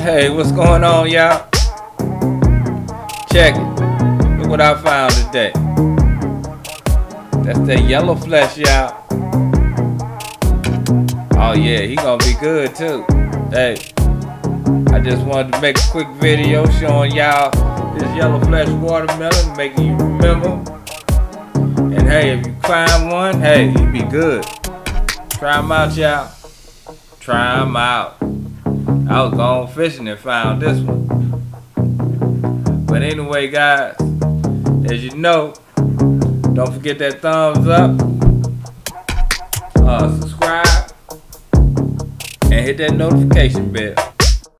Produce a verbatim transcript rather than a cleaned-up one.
Hey, what's going on, y'all? Check it. Look what I found today. That's that yellow flesh, y'all. Oh yeah, he gonna be good too. Hey, I just wanted to make a quick video showing y'all this yellow flesh watermelon, making you remember. And hey, if you find one, hey, he be good. Try them out, y'all. Try them out. I was going fishing and found this one. But anyway, guys, as you know, don't forget that thumbs up, uh, subscribe, and hit that notification bell.